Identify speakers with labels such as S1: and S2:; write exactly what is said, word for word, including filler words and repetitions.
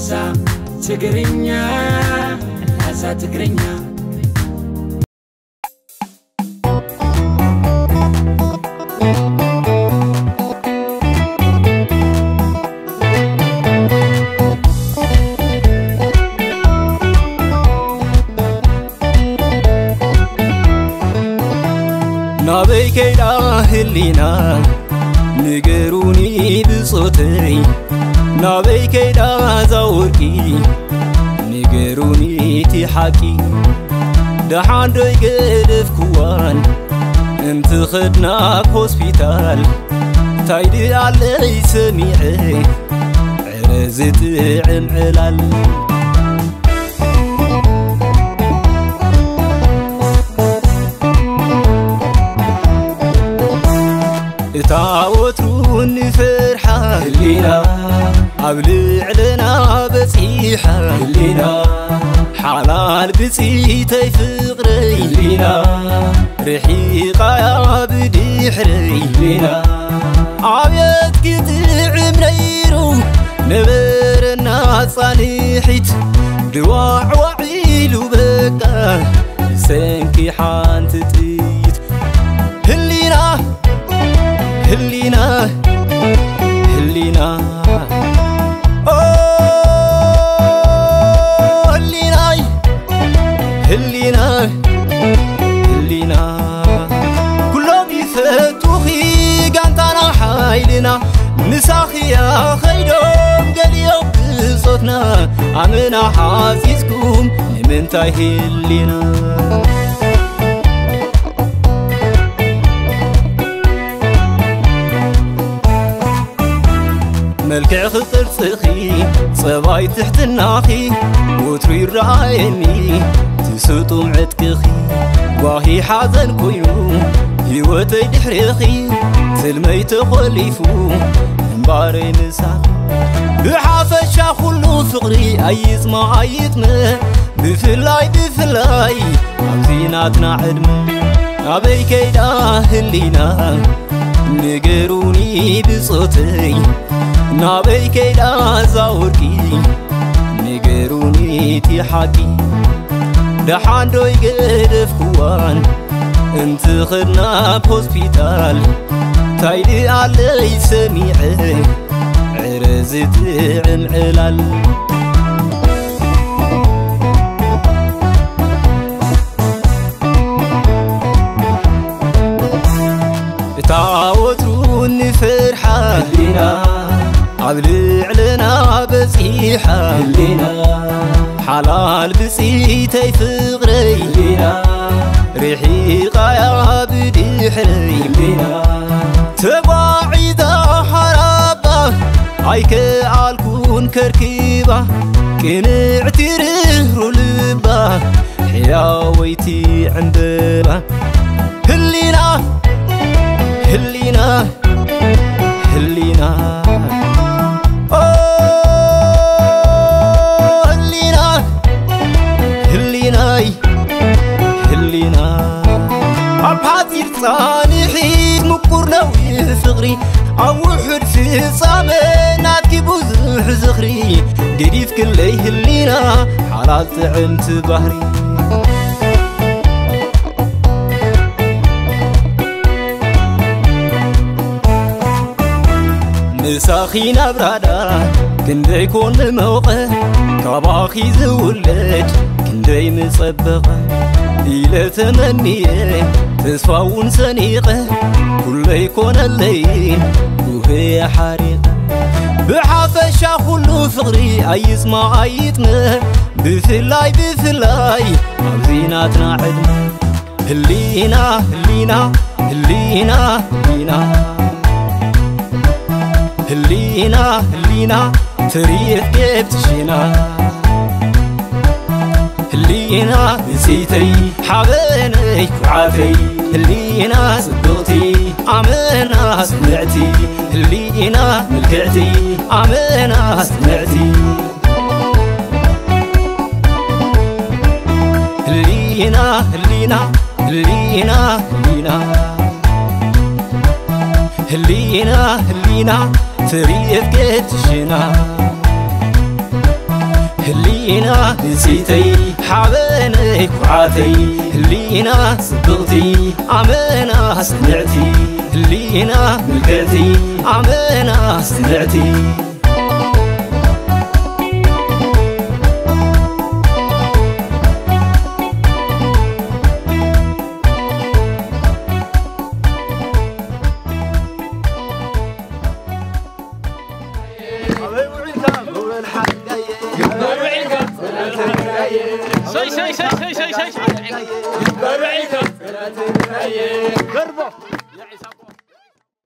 S1: ناسا تقرينيا ناسا تقرينيا
S2: نابي كيدا هلينا نقروني بصوتي نابي كيدا زوركي نقروني تحكي دحان دوي قدف كوان انت خدناك هوسبيتال تايدي علي سميعي عرزت عمعلال تعوترون فرحة لينا عبلي علينا بصيحة لينا حلال بصيتي فقري لينا رحيقة يا بدي حري لينا عبيت كتع منيرو نبرنا صانيحيت دواع وعيلو بكا سنكي حان تتيت هلينا هلينا هلينا أوه هلينا هلينا هلينا كلهم يفتوخي قانتنا حايلنا نساخي يا خيدهم قليوم بصوتنا عمنا حافظكم من تاي هلينا ملكع خطر سخي صباي تحت الناخي وتري الرعايني تسوطم عتكخي واهي حازن كويو هيوتي دحريخي سلمي تخليفو مباري نساخي بحافشا خلو فقري ايز ما ايتمه بفلاي بفلاي عبزيناتنا عدمه ابي كيدا هلينا نقروني بصوتي نابي كيدا زاوركي نقروني تحكي دحان دوي قدف كوان انت خدنا بهوسبيتال تايدي علي سميعي عرزت عمعلال تعوترون فرحة لينا عبلي علينا بصيحة لينا حلال بصيتي فقري لينا رحيقة يا بدي حري لينا تباعيدا حرابة عيك عالكون كركيبة كنعتي رهرو لبا حياويتي عندبا هلينا هلينا هلينا أوه هلينا هلينا هلينا عبحاتي صانحي مقرنا ويفقري عوحد في صامنات كيبوزح زخري قريف كلي هلينا حلال تعمت بحري مساخينا برادا كندي يكون موقع كباخي زولد كندي مصبقة إلى تمنية تسفاون سنيقة كل يكون الليل وهي حريقة بحافشا كله فقري أيس ما أيتنا بفلاي بفلاي عبزيناتنا عدنا هلينا هلينا هلينا هلينا هلينا هلينا تريد جبت شينا هلينا نسيتي حبيني وعافي هلينا صدقتي عمنا سمعتي هلينا ملكعتي عمنا سمعتي هلينا هلينا هلينا هلينا هلينا هلينا تريد جبت شينا هلينا نسيتي حبني كعاتي هلينا صدقتي عمنا سمعتي هلينا ملكتي عمنا سمعتي
S3: شي شي شي شي شي